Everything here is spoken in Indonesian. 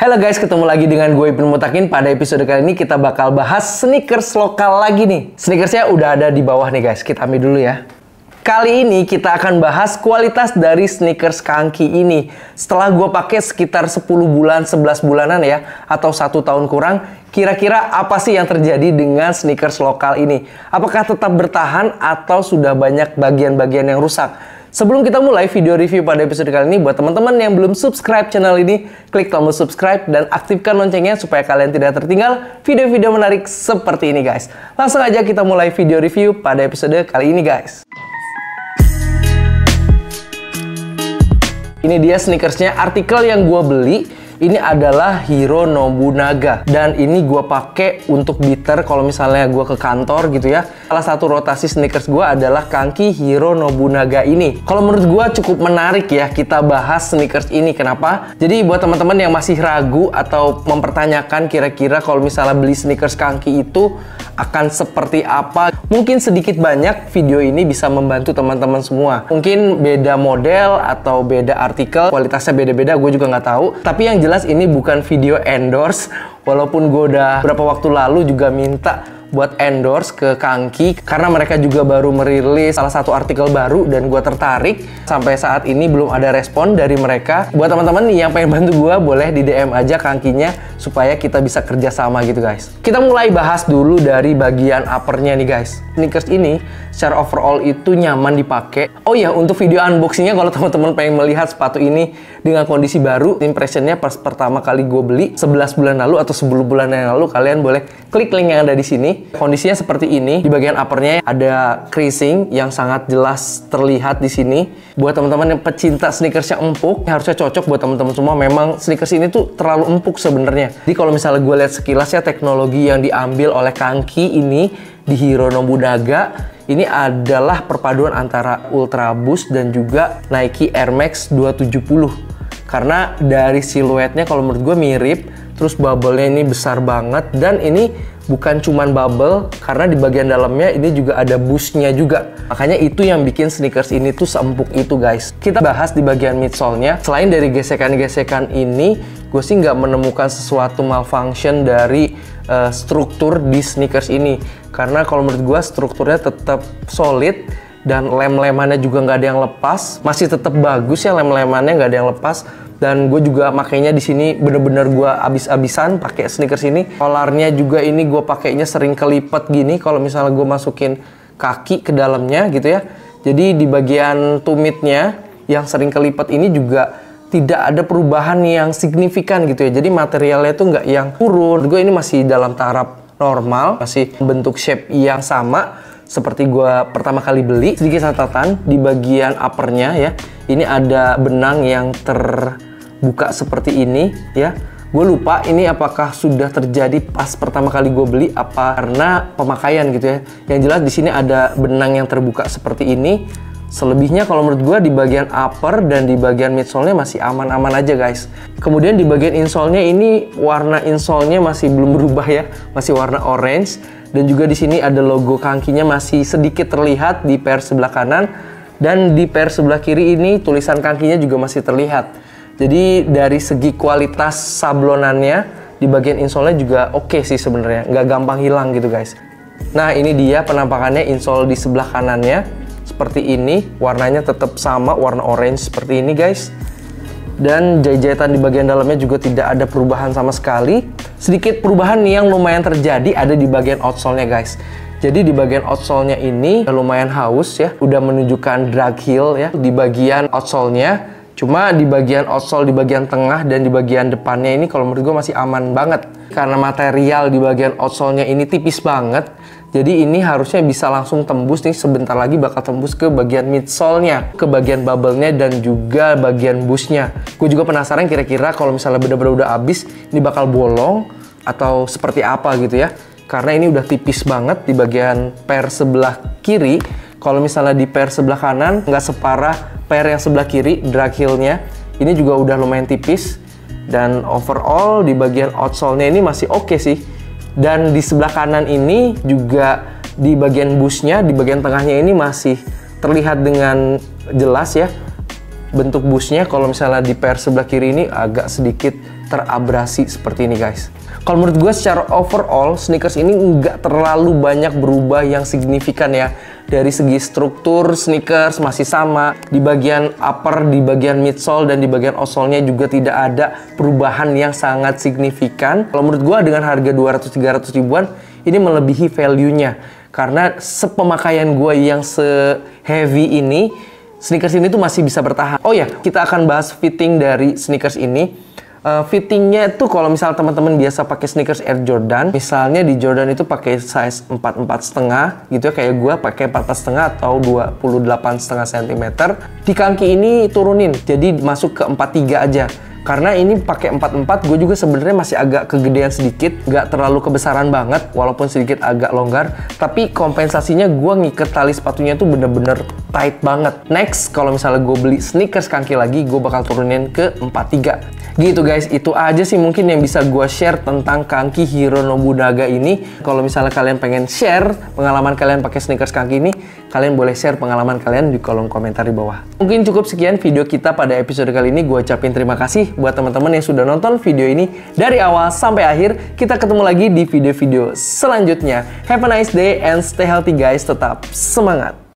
Halo guys, ketemu lagi dengan gue Ipin Mutakin. Pada episode kali ini kita bakal bahas sneakers lokal lagi nih. Sneakersnya udah ada di bawah nih guys, kita ambil dulu ya. Kali ini kita akan bahas kualitas dari sneakers Kanki ini. Setelah gue pakai sekitar 10 bulan, 11 bulanan ya, atau 1 tahun kurang, kira-kira apa sih yang terjadi dengan sneakers lokal ini? Apakah tetap bertahan atau sudah banyak bagian-bagian yang rusak? Sebelum kita mulai video review pada episode kali ini, buat teman-teman yang belum subscribe channel ini, klik tombol subscribe dan aktifkan loncengnya supaya kalian tidak tertinggal video-video menarik seperti ini guys. Langsung aja kita mulai video review pada episode kali ini guys. Ini dia sneakersnya, artikel yang gue beli. Ini adalah Hiro Nobunaga dan ini gue pakai untuk beater kalau misalnya gue ke kantor gitu ya. Salah satu rotasi sneakers gue adalah Kanki Hiro Nobunaga ini. Kalau menurut gue cukup menarik ya kita bahas sneakers ini. Kenapa? Jadi buat teman-teman yang masih ragu atau mempertanyakan kira-kira kalau misalnya beli sneakers Kanki itu akan seperti apa, mungkin sedikit banyak video ini bisa membantu teman-teman semua. Mungkin beda model atau beda artikel, kualitasnya beda-beda, gue juga nggak tahu. Tapi yang jelas ini bukan video endorse, walaupun gue udah beberapa waktu lalu juga minta buat endorse ke Kanki karena mereka juga baru merilis salah satu artikel baru dan gue tertarik. Sampai saat ini belum ada respon dari mereka. Buat teman-teman yang pengen bantu gue, boleh di DM aja Kankinya supaya kita bisa kerjasama gitu guys. Kita mulai bahas dulu dari bagian uppernya nih guys. Sneakers ini secara overall itu nyaman dipakai. Oh ya, untuk video unboxingnya kalau teman-teman pengen melihat sepatu ini dengan kondisi baru, impressionnya pas pertama kali gue beli 11 bulan lalu atau 10 bulan yang lalu, kalian boleh klik link yang ada di sini. Kondisinya seperti ini. Di bagian uppernya ada creasing yang sangat jelas terlihat di sini. Buat teman-teman yang pecinta sneakers yang empuk, harusnya cocok buat teman-teman semua. Memang sneakers ini tuh terlalu empuk sebenarnya. Jadi kalau misalnya gue lihat sekilas ya, teknologi yang diambil oleh Kanki ini di Hiro Nobunaga ini adalah perpaduan antara Ultra Boost dan juga Nike Air Max 270. Karena dari siluetnya kalau menurut gue mirip, terus bubble-nya ini besar banget, dan ini bukan cuman bubble, karena di bagian dalamnya ini juga ada boost-nya juga. Makanya itu yang bikin sneakers ini tuh seempuk itu guys. Kita bahas di bagian midsole-nya. Selain dari gesekan-gesekan ini, gue sih nggak menemukan sesuatu malfunction dari struktur di sneakers ini. Karena kalau menurut gue strukturnya tetap solid, dan lem-lemannya juga nggak ada yang lepas. Masih tetap bagus ya, lem-lemannya nggak ada yang lepas. Dan gue juga makainya di sini bener-bener gue abis-abisan pakai sneakers ini. Collarnya juga ini gue pakainya sering kelipet gini kalau misalnya gue masukin kaki ke dalamnya gitu ya. Jadi di bagian tumitnya yang sering kelipet ini juga tidak ada perubahan yang signifikan gitu ya. Jadi materialnya tuh nggak yang turun. Gue ini masih dalam taraf normal, masih bentuk shape yang sama seperti gue pertama kali beli. Sedikit catatan di bagian uppernya ya, ini ada benang yang terbuka seperti ini ya. Gue lupa ini apakah sudah terjadi pas pertama kali gue beli apa karena pemakaian gitu ya. Yang jelas di sini ada benang yang terbuka seperti ini. Selebihnya kalau menurut gue di bagian upper dan di bagian midsole-nya masih aman-aman aja guys. Kemudian di bagian insole-nya ini warna insole-nya masih belum berubah ya, masih warna orange. Dan juga di sini ada logo Kankinya masih sedikit terlihat di pair sebelah kanan, dan di pair sebelah kiri ini tulisan Kankinya juga masih terlihat. Jadi dari segi kualitas sablonannya di bagian insole-nya juga oke sih sebenarnya, nggak gampang hilang gitu guys. Nah ini dia penampakannya insole di sebelah kanannya. Seperti ini, warnanya tetap sama, warna orange seperti ini guys. Dan jahitan di bagian dalamnya juga tidak ada perubahan sama sekali. Sedikit perubahan yang lumayan terjadi ada di bagian outsole-nya guys. Jadi di bagian outsole-nya ini lumayan haus ya, udah menunjukkan drag heel ya di bagian outsole-nya. Cuma di bagian outsole, di bagian tengah dan di bagian depannya ini kalau menurut gue masih aman banget. Karena material di bagian outsole-nya ini tipis banget, jadi ini harusnya bisa langsung tembus nih, sebentar lagi bakal tembus ke bagian midsole-nya, ke bagian bubble-nya dan juga bagian boost-nya. Gue juga penasaran kira-kira kalau misalnya bener-bener udah habis, ini bakal bolong atau seperti apa gitu ya. Karena ini udah tipis banget di bagian pair sebelah kiri. Kalau misalnya di pair sebelah kanan nggak separah pair yang sebelah kiri, drag heel-nya ini juga udah lumayan tipis. Dan overall di bagian outsole-nya ini masih oke sih. Dan di sebelah kanan ini juga di bagian boost-nya, di bagian tengahnya ini masih terlihat dengan jelas ya bentuk boost-nya. Kalau misalnya di pair sebelah kiri ini agak sedikit terabrasi seperti ini guys. Kalau menurut gue secara overall sneakers ini nggak terlalu banyak berubah yang signifikan ya. Dari segi struktur sneakers masih sama, di bagian upper, di bagian midsole, dan di bagian outsole-nya juga tidak ada perubahan yang sangat signifikan. Kalau menurut gue dengan harga 200-300 ribuan ini melebihi value-nya. Karena sepemakaian gue yang se-heavy ini, sneakers ini tuh masih bisa bertahan. Oh ya, kita akan bahas fitting dari sneakers ini. Fittingnya tuh kalau misal teman-teman biasa pakai sneakers Air Jordan, misalnya di Jordan itu pakai size 44,5 gitu ya, kayak gue pakai 14,5 atau 28,5 cm. Di kaki ini turunin, jadi masuk ke 43 aja. Karena ini pakai 44, gue juga sebenarnya masih agak kegedean sedikit, nggak terlalu kebesaran banget, walaupun sedikit agak longgar. Tapi kompensasinya gue ngiket tali sepatunya tuh bener-bener tight banget. Next, kalau misalnya gue beli sneakers kaki lagi, gue bakal turunin ke 43. Gitu guys, itu aja sih mungkin yang bisa gue share tentang kaki Hiro Nobunaga ini. Kalau misalnya kalian pengen share pengalaman kalian pakai sneakers kaki ini, kalian boleh share pengalaman kalian di kolom komentar di bawah. Mungkin cukup sekian video kita pada episode kali ini. Gue ucapin terima kasih buat teman-teman yang sudah nonton video ini dari awal sampai akhir. Kita ketemu lagi di video-video selanjutnya. Have a nice day and stay healthy guys. Tetap semangat!